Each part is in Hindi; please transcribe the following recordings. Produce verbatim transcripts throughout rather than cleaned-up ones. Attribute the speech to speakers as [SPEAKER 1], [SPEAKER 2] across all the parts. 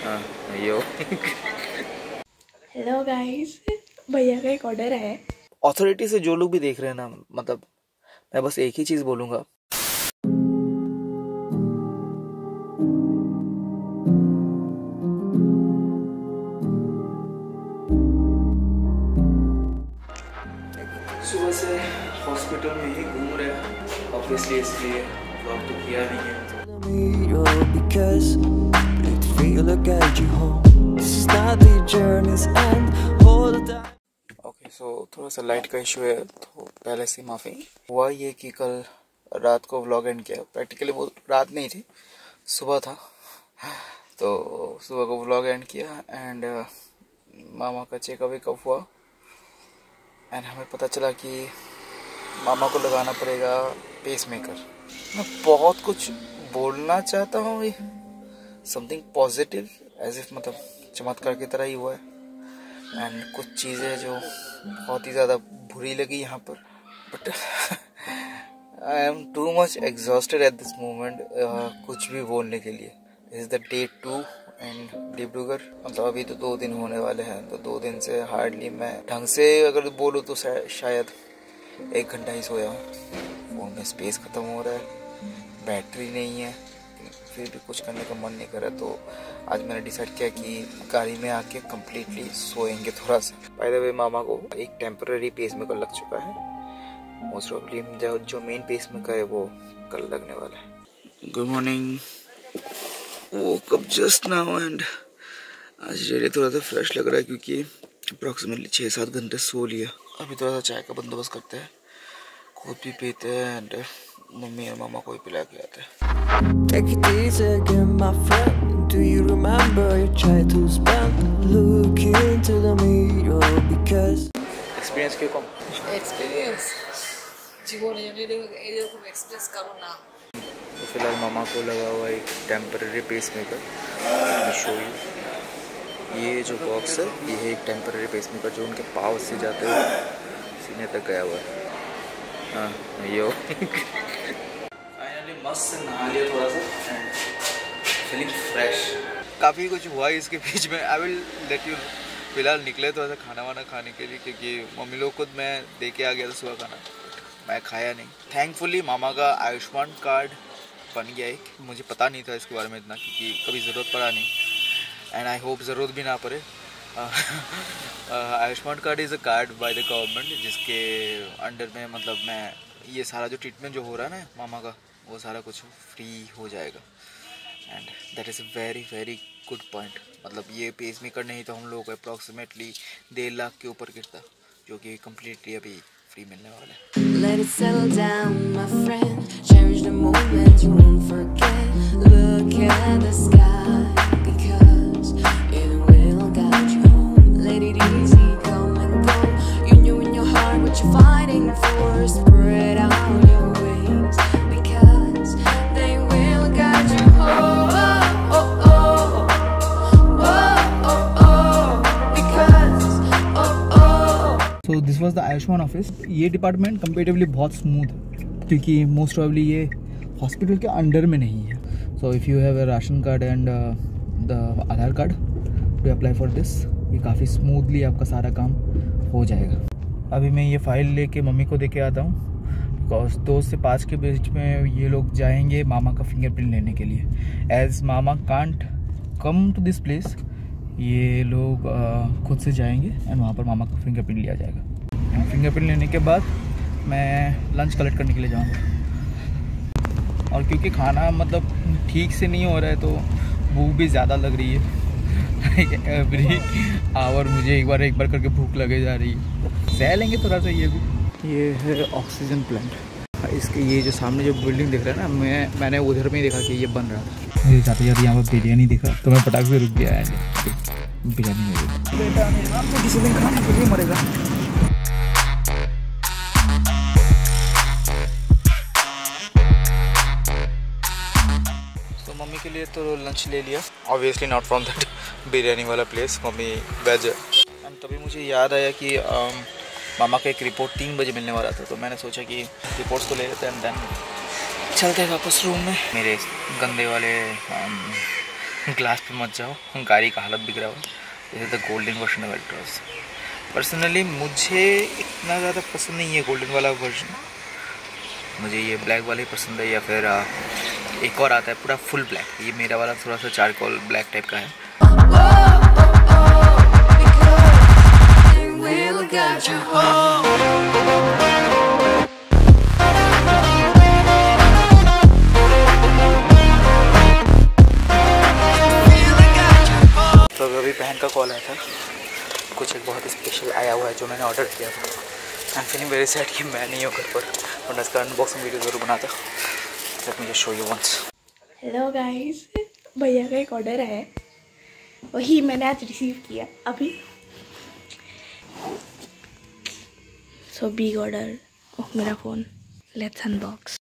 [SPEAKER 1] हाँ यो
[SPEAKER 2] हेलो गाइस, भैया का एक ऑर्डर है।
[SPEAKER 1] अथॉरिटी से जो लोग भी देख रहे हैं ना, मतलब मैं बस एक ही चीज बोलूंगा, सुबह से हॉस्पिटल में ही घूम रहे हैं ऑब्वियसली, इसलिए व्लॉग तो किया नहीं है। ओके सो थोड़ा सा लाइट का इशू है तो पहले से माफ़ी। हुआ ये कि कल रात को व्लॉग एंड किया, प्रैक्टिकली वो रात नहीं थी, सुबह था, तो सुबह को व्लॉग एंड किया एंड uh, मामा का चेकअप वेकअप हुआ एंड हमें पता चला कि मामा को लगाना पड़ेगा पेस मेकर। मैं बहुत कुछ बोलना चाहता हूँ, समथिंग पॉजिटिव एज इफ मतलब चमत्कार की तरह ही हुआ है एंड कुछ चीज़ें जो बहुत ही ज़्यादा बुरी लगी यहाँ पर, but I am too much exhausted at this moment कुछ भी बोलने के लिए। This is the day two and Dibrugarh, मतलब अभी तो दो दिन होने वाले हैं, तो दो दिन से हार्डली मैं ढंग से अगर बोलूँ तो शायद एक घंटा ही सोया हूँ। फ़ोन में स्पेस ख़त्म हो रहा है, बैटरी नहीं है, फिर भी कुछ करने का मन नहीं कर रहा, तो आज मैंने डिसाइड किया कि गाड़ी में आके कम्प्लीटली सोएंगे थोड़ा सा। बाय द वे मामा को एक टेम्पररी पेस मेकर लग चुका है, मोस्ट प्रॉब्ली जो जो मेन पेस मेकर है वो कल लगने वाला है। गुड मॉर्निंग, वो कब जस्ट नाउ एंड आज डेली थोड़ा सा फ्रेश लग रहा है क्योंकि अप्रॉक्सीमेटली छः सात घंटे सो लिया। अभी थोड़ा सा चाय का बंदोबस्त करते हैं, खुद भी पीते हैं एंड मम्मी और मामा को भी पिला के आते हैं।
[SPEAKER 3] Take it easy again, my friend. Do you remember your childhood spent looking into the mirror? Because
[SPEAKER 1] experience क्यों कम?
[SPEAKER 4] एक्सपीरियंस जीवन एरকম एक्सप्रेस करो ना।
[SPEAKER 1] तो फिलहाल मामा को लगा हुआ एक temporary pacemaker, show you. ये जो बॉक्स है ये है एक टेम्पररी पेस मेकर जो उनके पाँव से जाते हुए सीने तक गया हुआ है। हाँ यो फाइनली मस्त से नहा लिया थोड़ा सा एंड फीलिंग फ्रेश। काफ़ी कुछ हुआ है इसके बीच में, आई विल लेट यू। फिलहाल निकले थोड़ा सा खाना वाना खाने के लिए क्योंकि मम्मी लोग खुद मैं दे के आ गया था सुबह खाना, मैं खाया नहीं। थैंकफुली मामा का आयुष्मान कार्ड बन गया एक, मुझे पता नहीं था इसके बारे में इतना क्योंकि कभी ज़रूरत पड़ा नहीं एंड आई होप ज़रूरत भी ना पड़े। Ayushman card is a card by the government जिसके अंडर में मतलब मैं ये सारा जो ट्रीटमेंट जो हो रहा है ना मामा का वो सारा कुछ फ्री हो जाएगा and that is a very very good point. मतलब ये पेस मेकर नहीं तो हम लोग को अप्रॉक्सीमेटली डेढ़ लाख के ऊपर गिरता, जो कि कम्प्लीटली अभी फ्री मिलने वाला है।
[SPEAKER 3] let it settle down, my friend. Cherish the moment you won't forget. Look at the sky because it will guide you home. Let it easy come and go. You knew in your heart what you're fighting for. Spread out your wings because they will guide you home. Oh, oh, oh. Oh, oh, oh. Because, oh, oh.
[SPEAKER 5] So this was the Ayushman office. ये डिपार्टमेंट कंपेरेटिवली बहुत स्मूथ है क्योंकि मोस्ट प्रॉब्ली ये हॉस्पिटल के अंडर में नहीं है। So if you have a ration card and the Aadhaar card to apply for this, ये काफ़ी स्मूथली आपका सारा काम हो जाएगा। अभी मैं ये फ़ाइल लेके मम्मी को दे के आता हूँ बिकॉज दो से पाँच के बीच में ये लोग जाएंगे मामा का फिंगरप्रिंट लेने के लिए। एज मामा can't come to this place, ये लोग uh, खुद से जाएंगे एंड वहाँ पर मामा का फिंगरप्रिंट लिया जाएगा। फिंगरप्रिंट लेने के बाद मैं लंच कलेक्ट करने के लिए जाऊँगा और क्योंकि खाना मतलब ठीक से नहीं हो रहा है तो भूख भी ज़्यादा लग रही है। एवरी आवर मुझे एक बार एक बार करके भूख लगे जा रही है। सह लेंगे थोड़ा सा। ये भी ये है ऑक्सीजन प्लांट। इसके ये जो सामने जो बिल्डिंग दिख रहा है ना, मैं मैंने उधर में ही देखा कि ये बन रहा था। मुझे जाते जाते यहाँ पर बिरयानी दिखा तो मैं पटाख से रुक गया है। बिरयानी नहीं देखी बेटा, आपको किसी दिन खाने के लिए मरेगा।
[SPEAKER 1] तो मम्मी के लिए तो लंच ले लिया, obviously not from that biryani वाला प्लेस, मम्मी वेज है। एंड तभी मुझे याद आया कि um, मामा का एक रिपोर्ट तीन बजे मिलने वाला था, तो मैंने सोचा कि रिपोर्ट्स को ले लेते हैं एंड देन चलते हैं वापस रूम में। मेरे गंदे वाले
[SPEAKER 5] ग्लास पे मत जाओ, गाड़ी का हालत बिगड़ा हुआ। This is the golden version of Altroz. Personally मुझे इतना ज़्यादा पसंद नहीं है गोल्डन वाला वर्जन, मुझे ये ब्लैक वाला ही पसंद है, या फिर आ, एक और आता है पूरा फुल ब्लैक, ये मेरा वाला थोड़ा सा चारकोल ब्लैक टाइप का है। तो अभी बहन का कॉल आया था, कुछ एक बहुत स्पेशल आया हुआ है जो मैंने ऑर्डर किया था। I am feeling very sad कि मैं नहीं हूँ घर पर, वरना इसका अनबॉक्सिंग वीडियो ज़रूर बनाता। Let me just show you once.
[SPEAKER 2] Hello guys, भैया का एक ऑर्डर है, वही मैंने आज रिसीव किया अभी। So big order. ओह मेरा फ़ोन, लेट्स अनबॉक्स।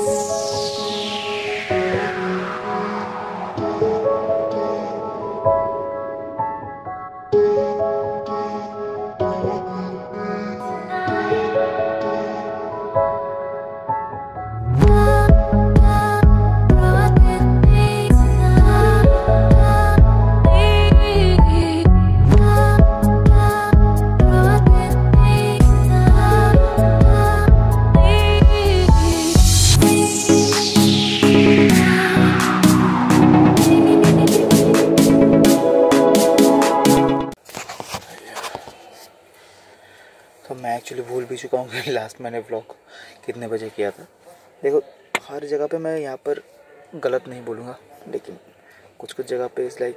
[SPEAKER 5] तो मैं एक्चुअली भूल भी चुका हूँ कि लास्ट मैंने व्लॉग कितने बजे किया था। देखो हर जगह पे मैं यहाँ पर गलत नहीं बोलूँगा, लेकिन कुछ कुछ जगह पे इस लाइक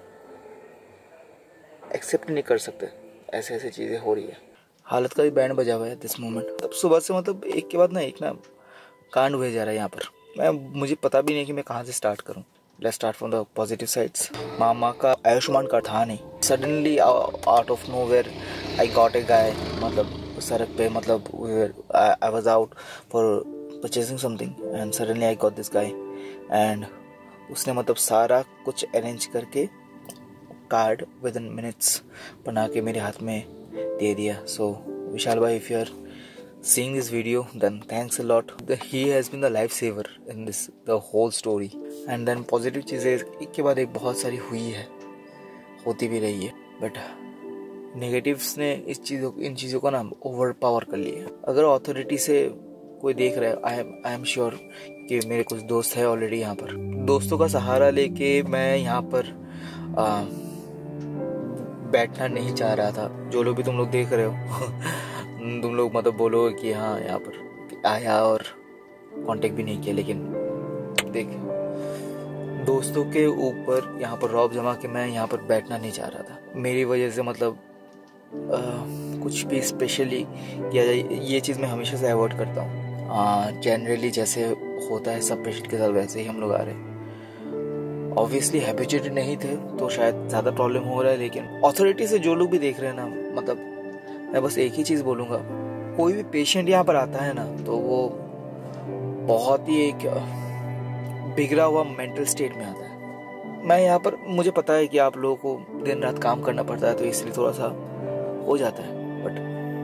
[SPEAKER 5] एक्सेप्ट नहीं कर सकते, ऐसे ऐसे चीज़ें हो रही है। हालत का भी बैंड बजा हुआ है दिस मोमेंट। तब सुबह से मतलब एक के बाद ना एक ना कांड हुए जा रहा है यहाँ पर। मैं मुझे पता भी नहीं कि मैं कहाँ से स्टार्ट करूँ। Let's start from the positive sides. मामा का आयुष्मान कार्ड था नहीं, suddenly out of nowhere I got a guy, मतलब सड़क पे, मतलब I was out for purchasing something and suddenly I got this guy एंड उसने मतलब सारा कुछ अरेंज करके कार्ड विद इन मिनट्स बना के मेरे हाथ में दे दिया। सो विशाल भाई, if you are seeing this video then thanks a lot. The, he has been the lifesaver in this the whole story. And then positive चीज़ें एक के बाद एक बहुत सारी हुई है, होती भी रही है, बट नेगेटिव्स ने इस चीज़ों इन चीज़ों को ना ओवर पावर कर लिया। अगर अथॉरिटी से कोई देख रहा है, I am I am sure कि मेरे कुछ दोस्त है ऑलरेडी यहाँ पर। दोस्तों का सहारा लेके मैं यहाँ पर आ, बैठना नहीं चाह रहा था। जो लोग भी तुम लोग देख रहे हो तुम लोग मतलब बोलो कि हाँ यहाँ पर आया और कांटेक्ट भी नहीं किया, लेकिन देख दोस्तों के ऊपर यहाँ पर रौब जमा के मैं यहाँ पर बैठना नहीं चाह रहा था। मेरी वजह से मतलब आ, कुछ भी स्पेशली किया जाए, ये चीज़ मैं हमेशा से अवॉइड करता हूँ। जनरली जैसे होता है सब पेशेंट के साथ वैसे ही हम लोग आ रहे हैं। ऑब्वियसली हैबिचुएटेड नहीं थे तो शायद ज़्यादा प्रॉब्लम हो रहा है, लेकिन अथॉरिटी से जो लोग भी देख रहे हैं ना, मतलब मैं बस एक ही चीज़ बोलूँगा, कोई भी पेशेंट यहाँ पर आता है ना तो वो बहुत ही एक बिगड़ा हुआ मेंटल स्टेट में आता है। मैं यहाँ पर, मुझे पता है कि आप लोगों को दिन रात काम करना पड़ता है तो इसलिए थोड़ा सा हो जाता है, बट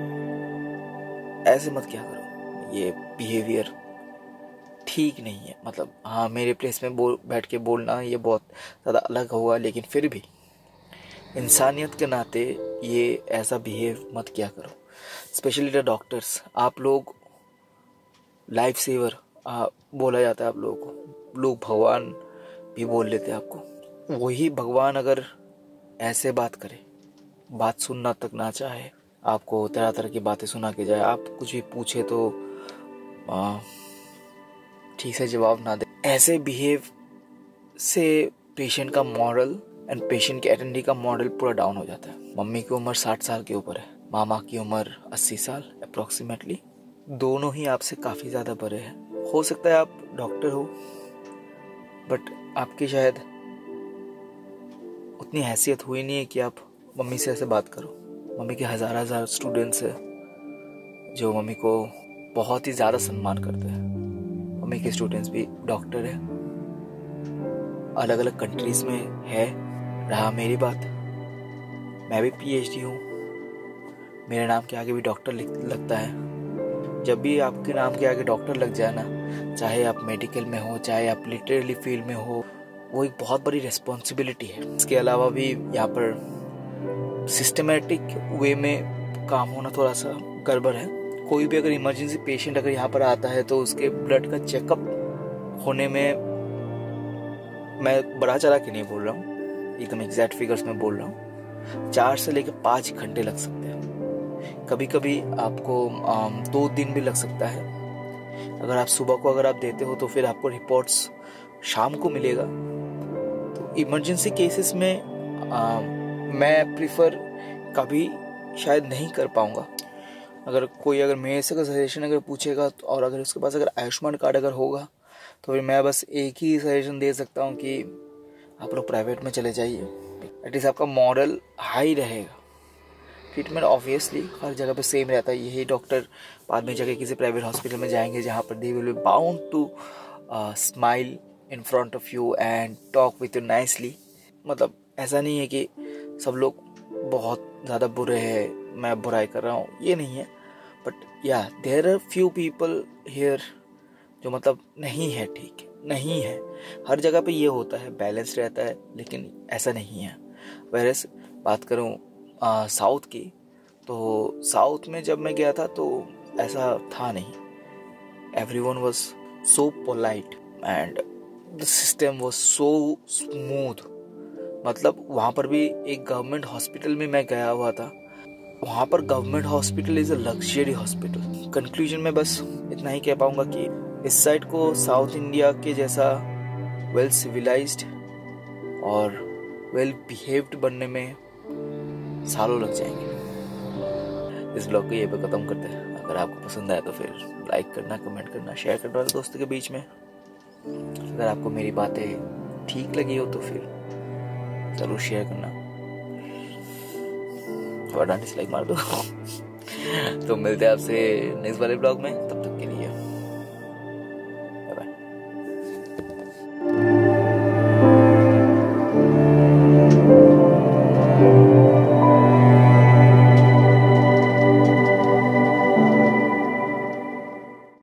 [SPEAKER 5] ऐसे मत क्या करो। ये बिहेवियर ठीक नहीं है। मतलब हाँ, मेरे प्लेस में बोल बैठ के बोलना ये बहुत ज़्यादा अलग होगा, लेकिन फिर भी इंसानियत के नाते ये ऐसा बिहेव मत किया करो। स्पेशली द डॉक्टर्स, आप लोग लाइफ सेवर बोला जाता है आप लोगों को, लोग भगवान भी बोल लेते हैं आपको। वही भगवान अगर ऐसे बात करे, बात सुनना तक ना चाहे, आपको तरह तरह की बातें सुना के जाए, आप कुछ भी पूछे तो ठीक से जवाब ना दे, ऐसे बिहेव से पेशेंट का मॉरल एंड पेशेंट के अटेंडी का मॉडल पूरा डाउन हो जाता है। मम्मी की उम्र साठ साल के ऊपर है, मामा की उम्र अस्सी साल अप्रोक्सीमेटली। दोनों ही आपसे काफ़ी ज़्यादा बड़े हैं। हो सकता है आप डॉक्टर हो, बट आपकी शायद उतनी हैसियत हुई नहीं है कि आप मम्मी से ऐसे बात करो। मम्मी के हज़ार हज़ार स्टूडेंट्स हैं जो मम्मी को बहुत ही ज़्यादा सम्मान करते हैं। मम्मी के स्टूडेंट्स भी डॉक्टर हैं, अलग अलग कंट्रीज़ में है। रहा मेरी बात, मैं भी पीएचडी हूँ, मेरे नाम के आगे भी डॉक्टर लगता है। जब भी आपके नाम के आगे डॉक्टर लग जाए ना, चाहे आप मेडिकल में हो, चाहे आप लिटरेली फील्ड में हो,
[SPEAKER 1] वो एक बहुत बड़ी रिस्पॉन्सिबिलिटी है। इसके अलावा भी यहाँ पर सिस्टमेटिक वे में काम होना थोड़ा सा गड़बड़ है। कोई भी अगर इमरजेंसी पेशेंट अगर यहाँ पर आता है तो उसके ब्लड का चेकअप होने में, मैं बड़ा चला के नहीं बोल रहा हूँ, एकदम एग्जैक्ट फिगर्स में बोल रहा हूँ, चार से लेकर पाँच घंटे लग सकते हैं। कभी कभी आपको दो दिन भी लग सकता है। अगर आप सुबह को अगर आप देते हो तो फिर आपको रिपोर्ट्स शाम को मिलेगा। तो इमरजेंसी केसेस में आ, मैं प्रिफर कभी शायद नहीं कर पाऊँगा। अगर कोई अगर मेरे से सजेशन अगर पूछेगा तो, और अगर उसके पास अगर आयुष्मान कार्ड अगर होगा तो फिर मैं बस एक ही सजेशन दे सकता हूँ कि आप लोग प्राइवेट में चले जाइए। एटलीस्ट आपका मॉरल हाई रहेगा। ट्रीटमेंट ऑब्वियसली हर जगह पे सेम रहता है। यही डॉक्टर बाद में जाके किसी प्राइवेट हॉस्पिटल में जाएंगे जहाँ पर they will be bound to smile in front of you and talk with you nicely. मतलब ऐसा नहीं है कि सब लोग बहुत ज़्यादा बुरे हैं, मैं बुराई कर रहा हूँ, ये नहीं है। But yeah there are few people here जो मतलब नहीं है, ठीक नहीं है। हर जगह पे ये होता है, बैलेंस रहता है, लेकिन ऐसा नहीं है। वैसे बात करूँ साउथ की, तो साउथ में जब मैं गया था तो ऐसा था नहीं। Everyone was so polite and the system was so smooth. मतलब वहाँ पर भी एक गवर्नमेंट हॉस्पिटल में मैं गया हुआ था। वहाँ पर government hospital is a luxury hospital. Conclusion में बस इतना ही कह पाऊँगा कि इस साइड को साउथ इंडिया के जैसा वेल सिविलाइज्ड और वेल बिहेव्ड बनने में सालों लग जाएंगे। इस ब्लॉग को ये पे ख़त्म करते हैं। अगर आपको पसंद आया तो फिर लाइक करना, कमेंट करना, शेयर करना दोस्तों के बीच में। अगर आपको मेरी बातें ठीक लगी हो तो फिर ज़रूर शेयर करना, वरना डिसलाइक मार दो। तो मिलते हैं आपसे नेक्स्ट वाले ब्लॉग में। तब